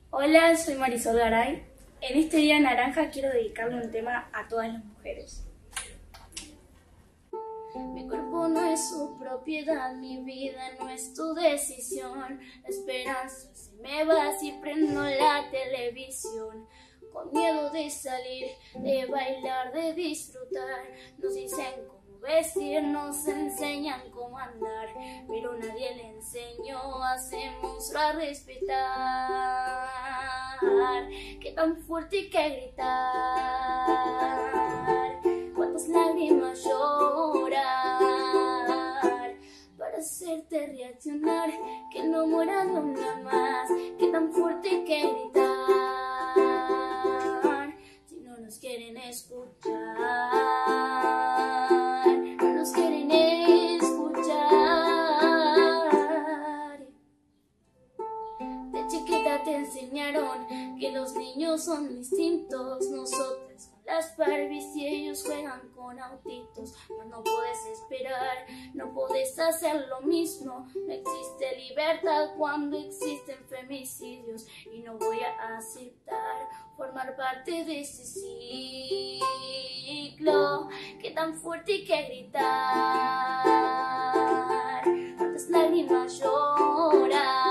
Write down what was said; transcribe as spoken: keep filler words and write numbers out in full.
Hola, soy Marisol Garay. En este día naranja quiero dedicarle un tema a todas las mujeres. Mi cuerpo no es su propiedad, mi vida no es tu decisión. La esperanza se me va si prendo la televisión. Con miedo de salir, de bailar, de disfrutar. Nos dicen cómo vestir, nos enseñan cómo andar, pero nadie le enseñó a monstruo a respetar. Qué tan fuerte hay que gritar, cuántas lágrimas llorar para hacerte reaccionar, que no muera de una más. Qué tan fuerte hay que gritar si no nos quieren escuchar, no nos quieren escuchar. De chiquita te enseñaron que los niños son distintos, nosotras con las Barbies y ellos juegan con autitos. Mas no puedes esperar, no puedes hacer lo mismo. No existe libertad cuando existen femicidios, y no voy a aceptar formar parte de ese ciclo. Qué tan fuerte hay que gritar, cuántas lágrimas llorar